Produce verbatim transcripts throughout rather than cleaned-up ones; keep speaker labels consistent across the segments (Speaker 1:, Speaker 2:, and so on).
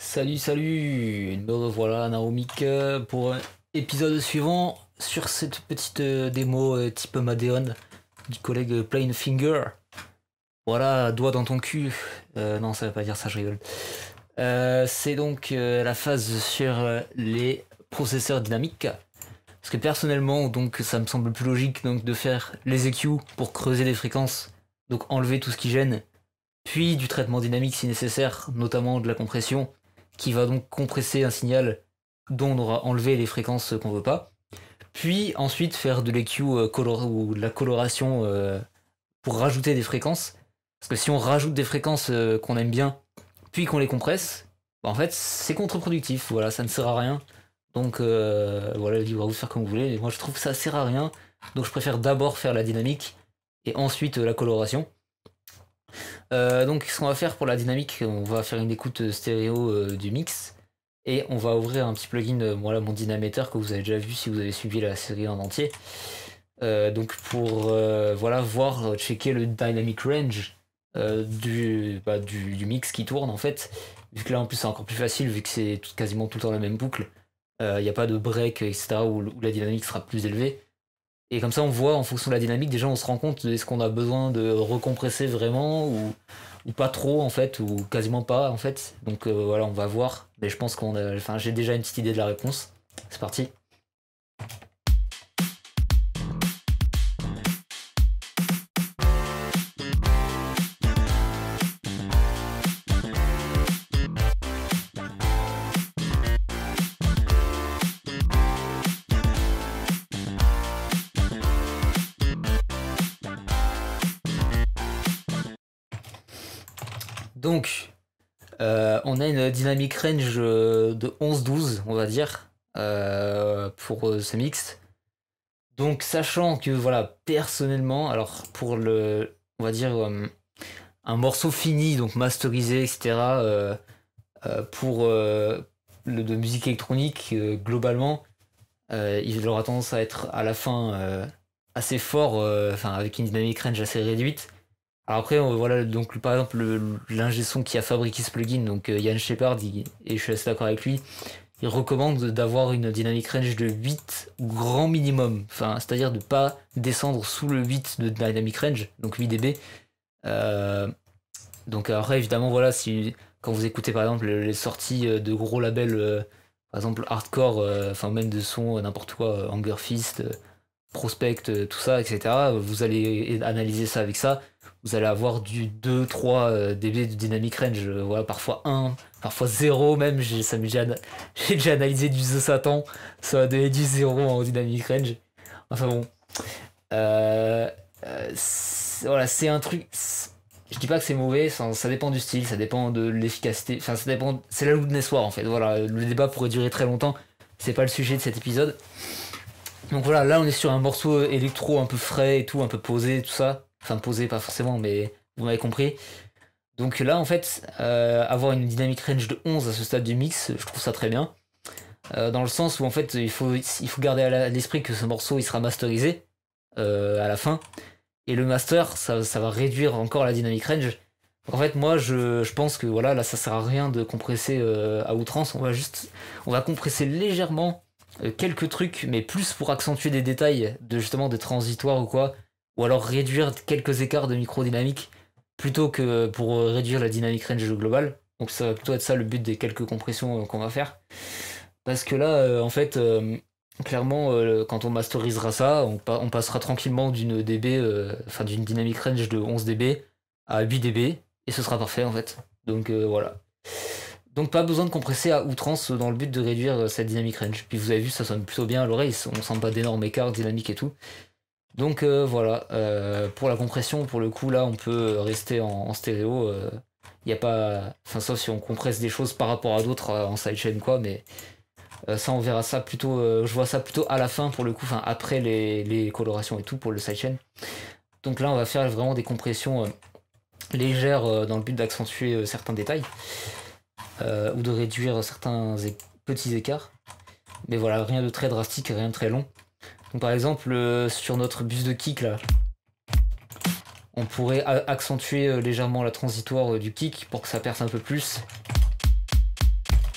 Speaker 1: Salut, salut, me revoilà Naomik euh, pour un épisode suivant sur cette petite euh, démo euh, type Madeon du collègue Plain Finger. Voilà, doigt dans ton cul. Euh, non, ça veut pas dire ça, je rigole. Euh, c'est donc euh, la phase sur euh, les processeurs dynamiques. Parce que personnellement, donc ça me semble plus logique donc de faire les E Q pour creuser les fréquences, donc enlever tout ce qui gêne, puis du traitement dynamique si nécessaire, notamment de la compression, qui va donc compresser un signal dont on aura enlevé les fréquences qu'on veut pas, puis ensuite faire de l'E Q euh, color ou de la coloration euh, pour rajouter des fréquences, parce que si on rajoute des fréquences euh, qu'on aime bien, puis qu'on les compresse, bah en fait c'est contre-productif, voilà, ça ne sert à rien. Donc euh, voilà, libre à vous faire comme vous voulez, et moi je trouve que ça sert à rien, donc je préfère d'abord faire la dynamique, et ensuite euh, la coloration. Euh, donc ce qu'on va faire pour la dynamique, on va faire une écoute stéréo euh, du mix et on va ouvrir un petit plugin, euh, voilà mon dynameter que vous avez déjà vu si vous avez suivi la série en entier. Euh, donc pour euh, voilà voir euh, checker le dynamic range euh, du, bah, du, du mix qui tourne en fait. Vu que là en plus c'est encore plus facile vu que c'est tout- quasiment tout le temps la même boucle. Il n'y a pas de break et cetera où, où la dynamique sera plus élevée. Et comme ça, on voit en fonction de la dynamique, déjà on se rend compte de est-ce qu'on a besoin de recompresser vraiment ou, ou pas trop en fait, ou quasiment pas en fait. Donc euh, voilà, on va voir. Mais je pense qu'on a. Enfin, j'ai déjà une petite idée de la réponse. C'est parti. Donc, euh, on a une dynamic range euh, de onze douze, on va dire, euh, pour euh, ce mix. Donc, sachant que voilà, personnellement, alors pour le, on va dire euh, un morceau fini, donc masterisé, et cetera. euh, euh, pour euh, le, de musique électronique, euh, globalement, euh, il aura tendance à être à la fin euh, assez fort, euh, enfin avec une dynamic range assez réduite. Alors après, on- voilà, donc par exemple, le- l'ingé son qui a fabriqué ce plugin, donc euh, Yann Shepard, il- et je suis assez d'accord avec lui, il recommande d'avoir une dynamic range de huit grand minimum, enfin, c'est-à-dire de pas descendre sous le huit de dynamic range, donc huit décibels. Euh, donc après, évidemment, voilà, si quand vous écoutez par exemple les sorties euh, de gros labels, euh, par exemple hardcore, euh, enfin même de son, euh, n'importe quoi, euh, Anger Fist, euh, Prospect, euh, tout ça, et cetera. Vous allez analyser ça avec ça. Vous allez avoir du deux trois euh, décibels de dynamic range, euh, voilà, parfois un, parfois zéro même. J'ai ça m'est déjà, j'ai déjà analysé du The Satan, ça a donné du zéro en dynamic range. Enfin bon. Euh, euh, c'est- voilà, c'est un truc. c'est- Je dis pas que c'est mauvais, ça, ça dépend du style, ça dépend de l'efficacité. Enfin, ça dépend. C'est la loudness war en fait. Voilà, le débat pourrait durer très longtemps. C'est pas le sujet de cet épisode. Donc voilà, là on est sur un morceau électro un peu frais et tout, un peu posé, tout ça. Enfin, posé, pas forcément, mais vous m'avez compris. Donc là, en fait, euh, avoir une dynamic range de onze à ce stade du mix, je trouve ça très bien. Euh, dans le sens où en fait, il faut, il faut garder à l'esprit que ce morceau il sera masterisé euh, à la fin. Et le master, ça, ça va réduire encore la dynamic range. Donc en fait, moi, je, je pense que voilà, là, ça sert à rien de compresser euh, à outrance. On va juste, on va compresser légèrement euh, quelques trucs, mais plus pour accentuer des détails de justement des transitoires ou quoi, ou alors réduire quelques écarts de microdynamique plutôt que pour euh, réduire la dynamic range globale. Donc ça va plutôt être ça le but des quelques compressions euh, qu'on va faire. Parce que là, euh, en fait, euh, clairement, euh, quand on masterisera ça, on, pa- on passera tranquillement d'une dB, euh, enfin d'une dynamic range de onze décibels à huit décibels, et ce sera parfait en fait. Donc euh, voilà. Donc pas besoin de compresser à outrance dans le but de réduire euh, cette dynamic range. Puis vous avez vu, ça sonne plutôt bien à l'oreille, on sent pas d'énormes écarts dynamiques et tout. Donc euh, voilà, Euh, pour la compression, pour le coup là, on peut rester en, en stéréo. Il y a pas, enfin sauf si on compresse des choses par rapport à d'autres euh, en sidechain quoi, mais euh, ça, on verra ça plutôt. Euh, je vois ça plutôt à la fin pour le coup, enfin après les, les colorations et tout pour le sidechain. Donc là, on va faire vraiment des compressions euh, légères euh, dans le but d'accentuer euh, certains détails euh, ou de réduire certains é petits écarts. Mais voilà, rien de très drastique, rien de très long. Donc par exemple, euh, sur notre bus de kick là, on pourrait accentuer euh, légèrement la transitoire euh, du kick pour que ça perce un peu plus.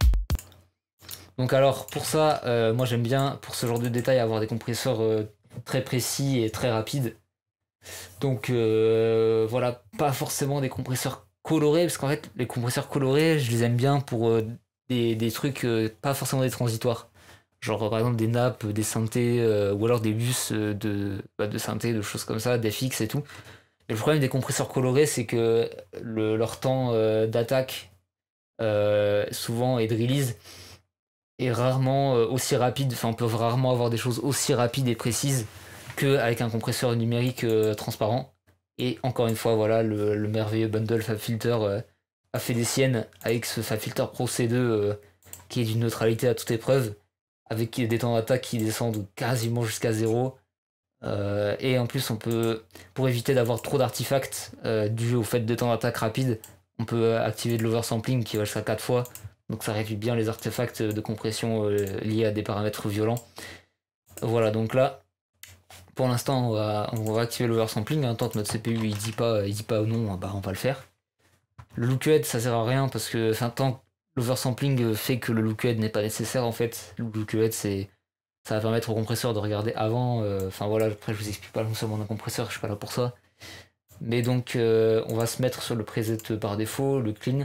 Speaker 1: Donc alors pour ça, euh, moi j'aime bien pour ce genre de détails avoir des compresseurs euh, très précis et très rapides. Donc euh, voilà, pas forcément des compresseurs colorés, parce qu'en fait les compresseurs colorés, je les aime bien pour euh, des, des trucs, euh, pas forcément des transitoires. Genre par exemple des nappes, des synthés, euh, ou alors des bus euh, de, bah, de synthé, de choses comme ça, des fixes et tout. Et le problème des compresseurs colorés, c'est que le- leur temps euh, d'attaque euh, souvent et de release est rarement euh, aussi rapide, enfin on peut rarement avoir des choses aussi rapides et précises qu'avec un compresseur numérique euh, transparent. Et encore une fois, voilà, le, le merveilleux bundle FabFilter euh, a fait des siennes avec ce FabFilter Pro C deux euh, qui est d'une neutralité à toute épreuve, avec des temps d'attaque qui descendent quasiment jusqu'à zéro. Euh, et en plus, on peut, pour éviter d'avoir trop d'artefacts euh, dû au fait de temps d'attaque rapide, on peut activer de l'oversampling qui va jusqu'à quatre fois. Donc ça réduit bien les artefacts de compression euh, liés à des paramètres violents. Voilà, donc là, pour l'instant, on va, on va activer l'oversampling. Hein, tant que notre C P U il dit pas, il dit pas non, bah, on va le faire. Le look-ahead, ça sert à rien parce que enfin, tant que l'oversampling fait que le look-ahead n'est pas nécessaire en fait. Le look-ahead, c'est ça va permettre au compresseur de regarder avant. euh, Enfin voilà, après je vous explique pas le fonctionnement d'un compresseur, je suis pas là pour ça. Mais donc euh, on va se mettre sur le preset par défaut, le clean.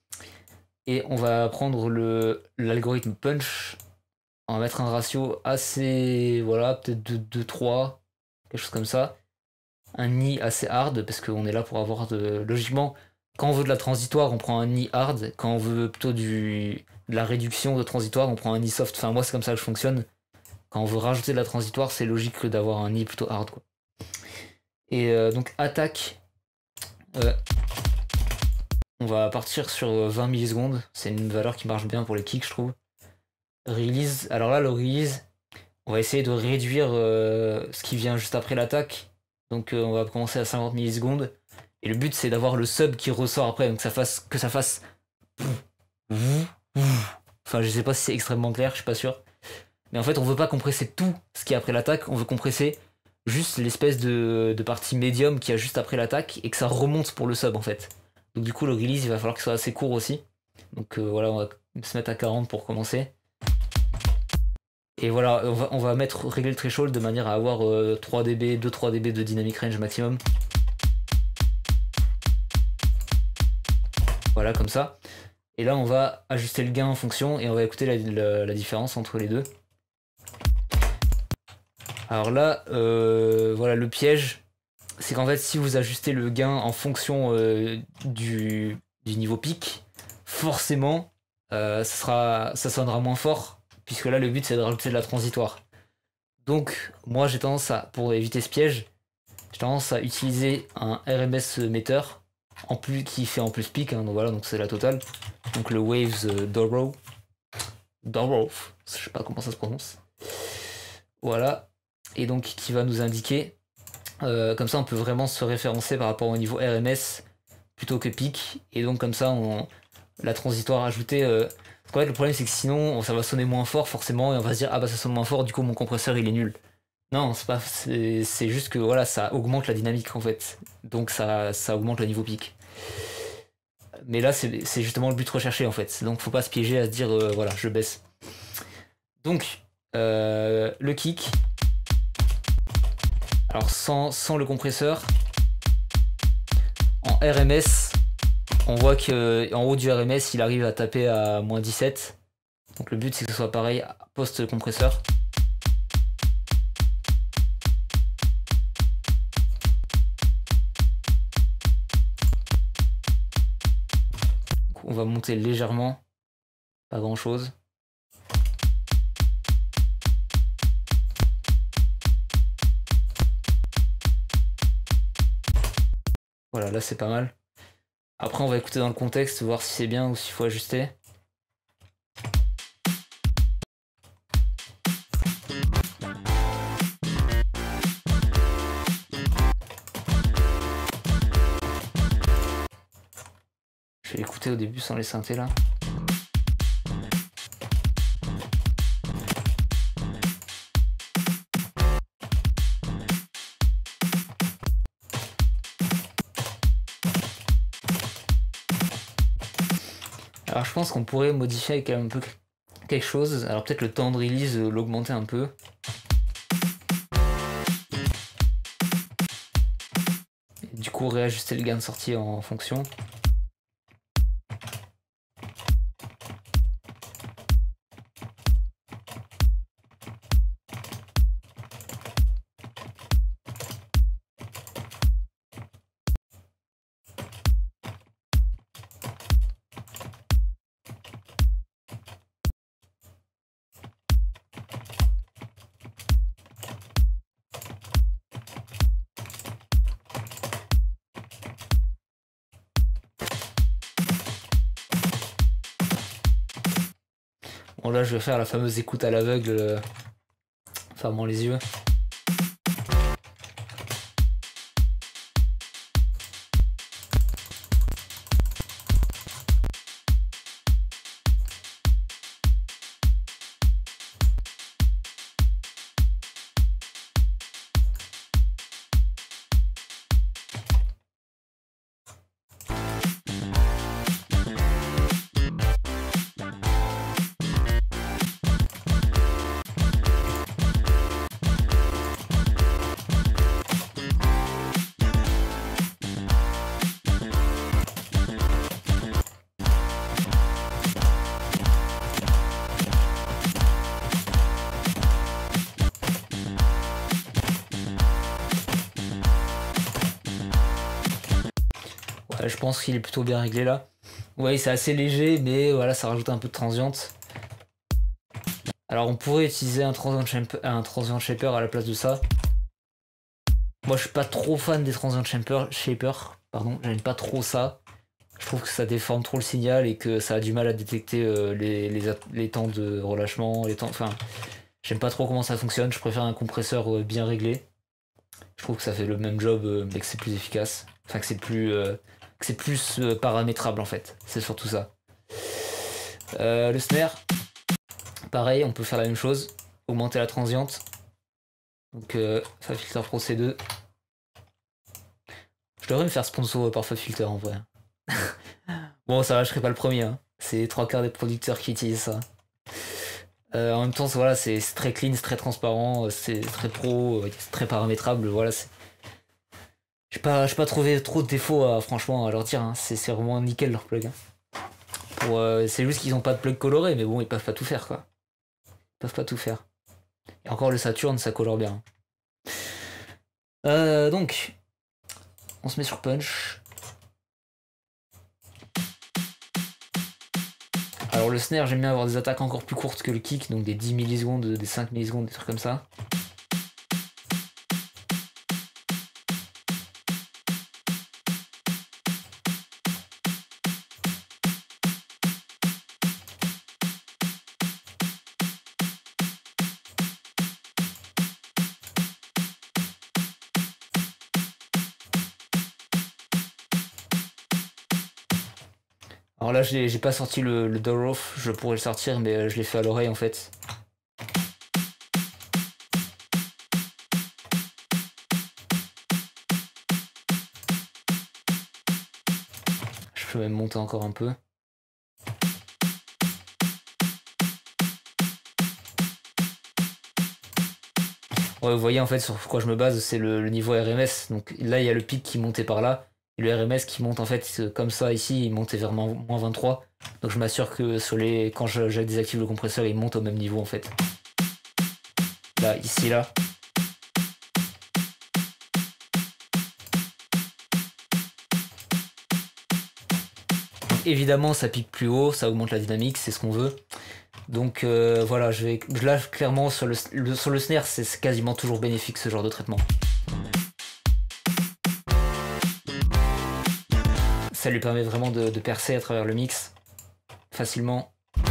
Speaker 1: Et on va prendre le l'algorithme punch. On va mettre un ratio assez, voilà, peut-être de deux trois, quelque chose comme ça. Un nid assez hard, parce qu'on est là pour avoir de. Logiquement, quand on veut de la transitoire, on prend un nid hard. Quand on veut plutôt du, de la réduction de transitoire, on prend un nid soft. Enfin, moi, c'est comme ça que je fonctionne. Quand on veut rajouter de la transitoire, c'est logique d'avoir un nid plutôt hard, quoi. Et euh, donc, attaque. Euh, on va partir sur vingt millisecondes. C'est une valeur qui marche bien pour les kicks, je trouve. Release. Alors là, le release, on va essayer de réduire euh, ce qui vient juste après l'attaque. Donc euh, on va commencer à cinquante millisecondes. Et le but c'est d'avoir le sub qui ressort après, donc ça fasse, que ça fasse. Enfin je sais pas si c'est extrêmement clair, je suis pas sûr. Mais en fait on veut pas compresser tout ce qui est après l'attaque, on veut compresser juste l'espèce de, de partie médium qui a juste après l'attaque et que ça remonte pour le sub en fait. Donc du coup le release il va falloir qu'il soit assez court aussi. Donc euh, voilà, on va se mettre à quarante pour commencer. Et voilà, on va, on va mettre régler le threshold de manière à avoir euh, trois décibels, deux trois décibels de dynamic range maximum. Voilà, comme ça. Et là, on va ajuster le gain en fonction et on va écouter la, la, la différence entre les deux. Alors là, euh, voilà, le piège, c'est qu'en fait, si vous ajustez le gain en fonction euh, du, du niveau pic, forcément, euh, ça, sera, ça sonnera moins fort. Puisque là, le but, c'est de rajouter de la transitoire. Donc, moi, j'ai tendance à, pour éviter ce piège, j'ai tendance à utiliser un R M S meter en plus, qui fait en plus pic. Hein, donc voilà, donc c'est la totale. Donc le Waves euh, Dobro. Dobro, je sais pas comment ça se prononce. Voilà. Et donc, qui va nous indiquer. Euh, comme ça, on peut vraiment se référencer par rapport au niveau R M S plutôt que pic. Et donc, comme ça, on, la transitoire ajoutée. Euh, En fait, le problème, c'est que sinon, ça va sonner moins fort, forcément, et on va se dire, ah bah ça sonne moins fort, du coup, mon compresseur, il est nul. Non, c'est pas, c'est c'est juste que voilà, ça augmente la dynamique, en fait. Donc, ça, ça augmente le niveau pic. Mais là, c'est c'est justement le but recherché, en fait. Donc, faut pas se piéger à se dire, euh, voilà, je baisse. Donc, euh, le kick. Alors, sans, sans le compresseur, en R M S, on voit qu'en haut du R M S, il arrive à taper à moins dix-sept. Donc le but, c'est que ce soit pareil post-compresseur. On va monter légèrement, pas grand-chose. Voilà, là c'est pas mal. Après, on va écouter dans le contexte, voir si c'est bien ou s'il faut ajuster. Je vais écouter au début sans les synthés là. Alors je pense qu'on pourrait modifier avec un peu quelque chose. Alors peut-être le temps de release, euh, l'augmenter un peu. Et du coup réajuster le gain de sortie en fonction. Bon là je vais faire la fameuse écoute à l'aveugle, euh, fermant les yeux. Ouais, je pense qu'il est plutôt bien réglé là. Ouais, c'est assez léger, mais voilà, ça rajoute un peu de transiente. Alors on pourrait utiliser un transient shaper, un transient shaper à la place de ça. Moi je suis pas trop fan des transient shaper, shaper pardon, j'aime pas trop ça. Je trouve que ça déforme trop le signal et que ça a du mal à détecter euh, les, les, les temps de relâchement, les temps. Enfin, j'aime pas trop comment ça fonctionne, je préfère un compresseur euh, bien réglé. Je trouve que ça fait le même job euh, mais que c'est plus efficace. Enfin que c'est plus. Euh, que c'est plus euh, paramétrable en fait. C'est surtout ça. Euh, le snare. Pareil, on peut faire la même chose. Augmenter la transiente. Donc euh, FabFilter Pro C deux. Je devrais me faire sponsor par FabFilter en vrai. Bon ça va, je serai pas le premier. Hein. C'est trois quarts des producteurs qui utilisent ça. Euh, en même temps, voilà, c'est très clean, c'est très transparent, c'est très pro, c'est très paramétrable. Voilà, c'est. J'ai pas, pas trouvé trop de défauts à, franchement à leur dire. Hein. C'est vraiment nickel leur plug. Hein. Euh, c'est juste qu'ils ont pas de plug coloré, mais bon, ils peuvent pas tout faire quoi. Ils peuvent pas tout faire. Et encore le Saturn, ça colore bien. Euh, donc, on se met sur punch. Alors le snare, j'aime bien avoir des attaques encore plus courtes que le kick, donc des dix millisecondes, des cinq millisecondes, des trucs comme ça. Alors là, j'ai pas sorti le, le door off, je pourrais le sortir, mais je l'ai fait à l'oreille en fait. Je peux même monter encore un peu. Ouais, vous voyez en fait sur quoi je me base, c'est le, le niveau R M S. Donc là, il y a le pic qui montait par là. Et le R M S qui monte en fait comme ça ici, il montait vers moins vingt-trois. Donc je m'assure que sur les, quand je, je désactive le compresseur, il monte au même niveau en fait. Là, ici, là. Donc, évidemment, ça pique plus haut, ça augmente la dynamique, c'est ce qu'on veut. Donc euh, voilà, je vais là clairement sur le, le sur le snare, c'est quasiment toujours bénéfique ce genre de traitement. Ça lui permet vraiment de, de percer à travers le mix facilement.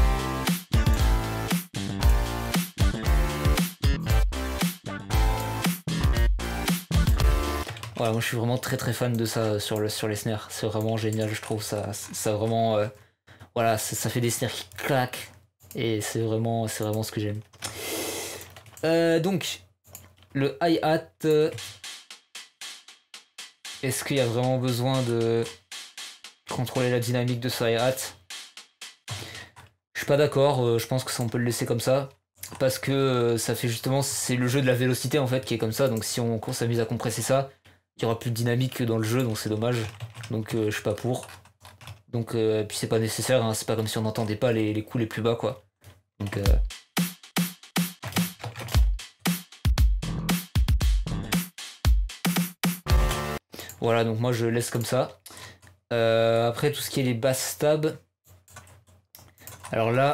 Speaker 1: Voilà, moi je suis vraiment très très fan de ça sur, le, sur les snares. C'est vraiment génial, je trouve ça. Ça vraiment. Euh, voilà, ça, ça fait des snares qui claquent. Et c'est vraiment, c'est vraiment ce que j'aime. Euh, donc, le hi-hat. Euh, Est-ce qu'il y a vraiment besoin de contrôler la dynamique de ce hi-hat? Je suis pas d'accord, euh, je pense que ça on peut le laisser comme ça. Parce que euh, ça fait justement, c'est le jeu de la vélocité en fait qui est comme ça, donc si on, on s'amuse à compresser ça, il y aura plus de dynamique que dans le jeu, donc c'est dommage. Donc euh, je suis pas pour. Donc euh, puis c'est pas nécessaire, hein, c'est pas comme si on n'entendait pas les, les coups les plus bas quoi. Donc euh... voilà, donc moi je laisse comme ça. Euh, après tout ce qui est les basses stabs. Alors là,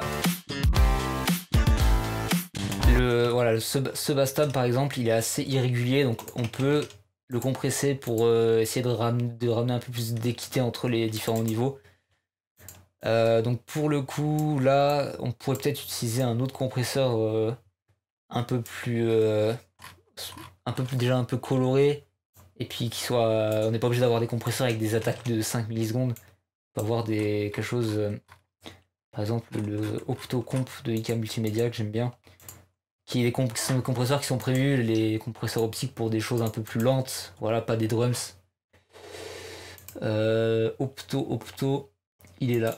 Speaker 1: le voilà, ce, ce bass stab par exemple, il est assez irrégulier, donc on peut le compresser pour euh, essayer de, ram de ramener un peu plus d'équité entre les différents niveaux. Euh, donc pour le coup, là, on pourrait peut-être utiliser un autre compresseur euh, un peu plus, euh, un peu plus déjà un peu coloré, et puis qui soit, euh, on n'est pas obligé d'avoir des compresseurs avec des attaques de cinq millisecondes. On peut avoir des quelque chose, euh, par exemple le Optocomp de I K Multimédia que j'aime bien, qui est les comp sont des compresseurs qui sont prévus, les compresseurs optiques pour des choses un peu plus lentes, voilà, pas des drums. Euh, Opto, Opto, il est là.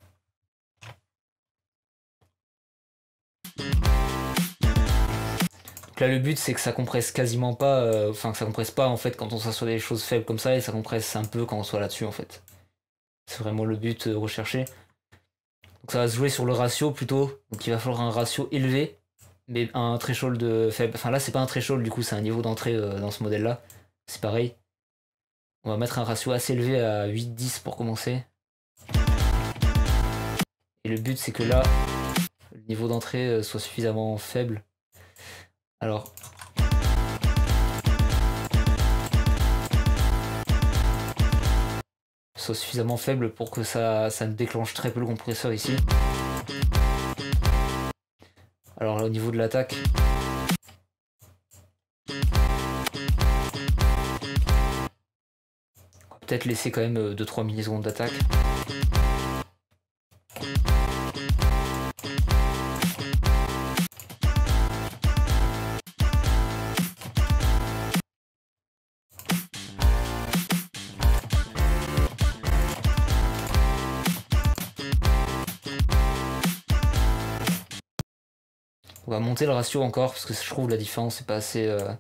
Speaker 1: Donc là le but c'est que ça compresse quasiment pas, euh, enfin que ça compresse pas en fait quand on soit sur des choses faibles comme ça, et ça compresse un peu quand on soit là-dessus en fait. C'est vraiment le but euh, recherché. Donc ça va se jouer sur le ratio plutôt, donc il va falloir un ratio élevé, mais un threshold faible. Enfin là c'est pas un threshold du coup, c'est un niveau d'entrée euh, dans ce modèle là, c'est pareil. On va mettre un ratio assez élevé à huit dix pour commencer. Et le but c'est que là, le niveau d'entrée soit suffisamment faible. Alors... soit suffisamment faible pour que ça, ça ne déclenche très peu le compresseur ici. Alors là, au niveau de l'attaque... on va peut-être laisser quand même deux trois millisecondes d'attaque. On va monter le ratio encore parce que je trouve la différence n'est pas assez... Euh...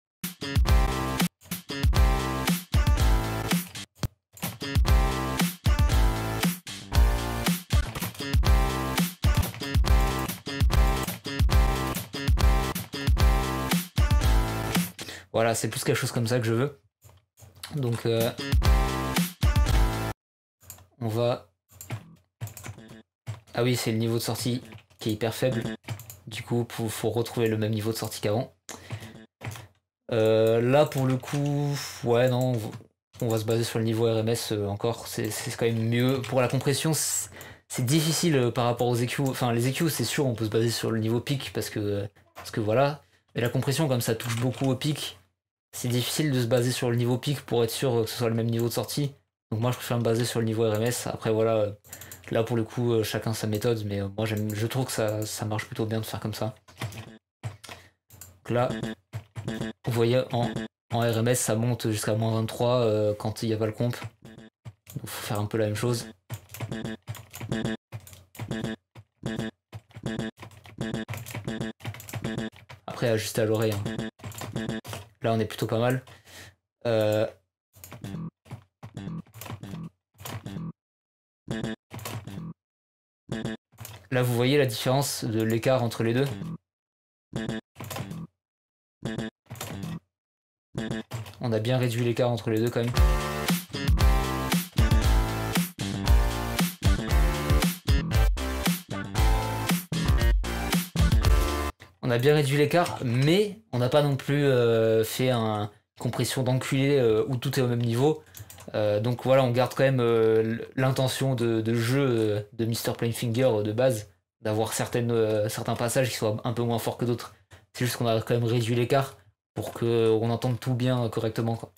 Speaker 1: Voilà, c'est plus quelque chose comme ça que je veux. Donc euh... on va... Ah oui, c'est le niveau de sortie qui est hyper faible. Du coup, il faut retrouver le même niveau de sortie qu'avant. Euh, là, pour le coup, ouais, non, on va se baser sur le niveau R M S euh, encore. C'est quand même mieux. Pour la compression, c'est difficile euh, par rapport aux E Q. Enfin, les E Q, c'est sûr, on peut se baser sur le niveau pic parce que, parce que voilà. Mais la compression, comme ça touche beaucoup au pic, c'est difficile de se baser sur le niveau pic pour être sûr que ce soit le même niveau de sortie. Donc moi, je préfère me baser sur le niveau R M S. Après, voilà. Euh, Là pour le coup euh, chacun sa méthode, mais euh, moi j'aime, je trouve que ça, ça marche plutôt bien de faire comme ça. Donc là, vous voyez en, en R M S ça monte jusqu'à moins vingt-trois euh, quand il n'y a pas le comp. Donc faut faire un peu la même chose. Après ajuster à l'oreille. Hein. Là on est plutôt pas mal. Euh... Là, vous voyez la différence de l'écart entre les deux. On a bien réduit l'écart entre les deux quand même. On a bien réduit l'écart, mais on n'a pas non plus euh, fait une compression d'enculé euh, où tout est au même niveau. Euh, donc voilà, on garde quand même euh, l'intention de, de jeu euh, de Mister Plainfinger euh, de base, d'avoir certaines euh, certains passages qui soient un peu moins forts que d'autres. C'est juste qu'on a quand même réduit l'écart pour qu'on entende tout bien euh, correctement, quoi.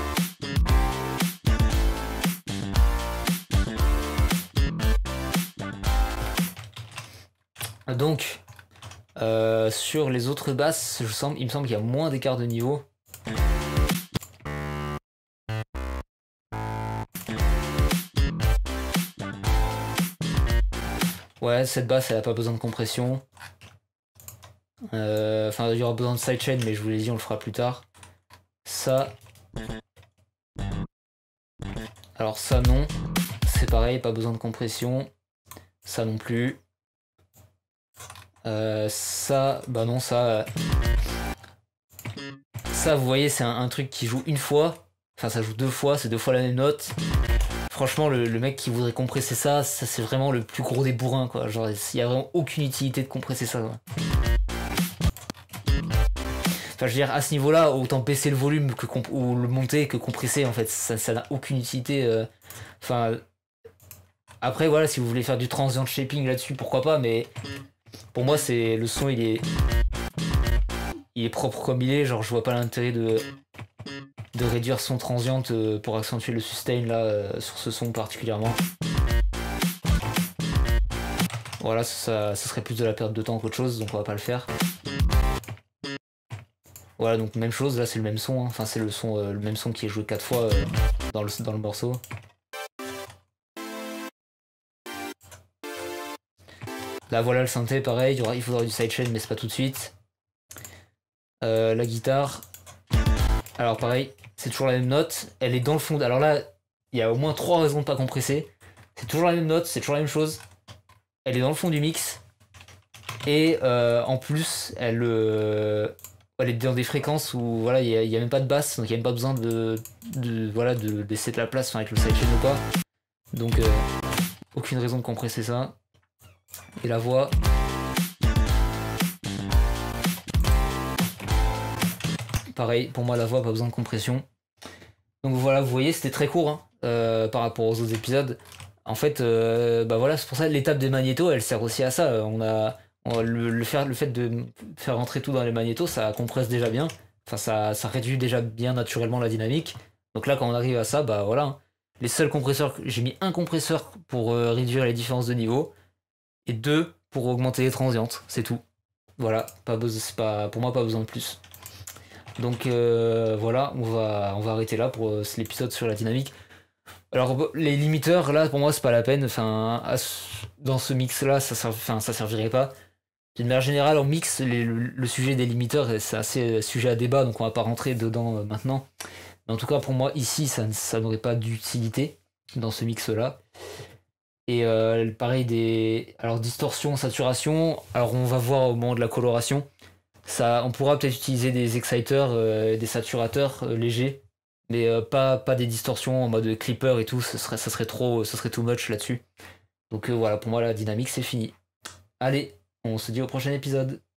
Speaker 1: Donc, euh, sur les autres basses, je sens, il me semble qu'il y a moins d'écart de niveau. Ouais, Ouais, cette basse, elle a pas besoin de compression. Euh, Enfin, il y aura besoin de sidechain, mais je vous l'ai dit, on le fera plus tard. Ça. Alors ça, non. C'est pareil, pas besoin de compression. Ça non plus. Euh, ça, bah non, ça... Euh... Ça, vous voyez, c'est un, un truc qui joue une fois. Enfin, ça joue deux fois, c'est deux fois la même note. Franchement, le, le mec qui voudrait compresser ça, ça c'est vraiment le plus gros des bourrins, quoi. Genre, il y a vraiment aucune utilité de compresser ça, quoi. Enfin, je veux dire, à ce niveau-là, autant baisser le volume que ou le monter que compresser, en fait. Ça n'a aucune utilité. Euh... Enfin... Après, voilà, si vous voulez faire du transient shaping là-dessus, pourquoi pas, mais... Pour moi, c'est le son, il est... Il est propre comme il est, genre, je vois pas l'intérêt de... de réduire son transient pour accentuer le sustain, là, euh, sur ce son particulièrement. Voilà, ça, ça serait plus de la perte de temps qu'autre chose, donc on va pas le faire. Voilà, donc même chose, là c'est le même son, hein. Enfin c'est le son, euh, le même son qui est joué quatre fois euh, dans, le, dans le morceau. Là voilà le synthé, pareil, il, y aura, il faudra du sidechain mais c'est pas tout de suite. Euh, la guitare, alors pareil, c'est toujours la même note, elle est dans le fond. Alors là, il y a au moins trois raisons de pas compresser. C'est toujours la même note, c'est toujours la même chose. Elle est dans le fond du mix. Et euh, en plus, elle... Euh, elle est dans des fréquences où voilà, il n'y a, a même pas de basse, donc il n'y a même pas besoin de, de, voilà, de laisser de la place avec le sidechain ou pas. Donc euh, aucune raison de compresser ça. Et la voix. Pareil, pour moi la voix, pas besoin de compression. Donc voilà, vous voyez, c'était très court hein, euh, par rapport aux autres épisodes. En fait, euh, bah voilà, c'est pour ça que l'étape des magnétos, elle sert aussi à ça. On a... Le, le, faire, le fait de faire rentrer tout dans les magnétos, ça compresse déjà bien. Enfin, ça, ça réduit déjà bien naturellement la dynamique. Donc là, quand on arrive à ça, bah voilà. Les seuls compresseurs, j'ai mis un compresseur pour euh, réduire les différences de niveau et deux pour augmenter les transientes. C'est tout. Voilà, pas besoin, c'est pas, pour moi, pas besoin de plus. Donc euh, voilà, on va, on va arrêter là pour euh, l'épisode sur la dynamique. Alors les limiteurs, là, pour moi, c'est pas la peine. Enfin, dans ce mix-là, ça, serv... enfin, ça servirait pas. D'une manière générale, en mix, les, le, le sujet des limiteurs, c'est assez sujet à débat, donc on va pas rentrer dedans euh, maintenant. Mais en tout cas, pour moi, ici, ça, ça n'aurait pas d'utilité dans ce mix-là. Et euh, pareil, des... Alors, distorsion, saturation, alors on va voir au moment de la coloration. Ça, on pourra peut-être utiliser des exciters, euh, des saturateurs euh, légers, mais euh, pas, pas des distorsions en mode clipper et tout, ça serait, ça serait trop, ça serait too much là-dessus. Donc euh, voilà, pour moi, la dynamique, c'est fini. Allez, on se dit au prochain épisode.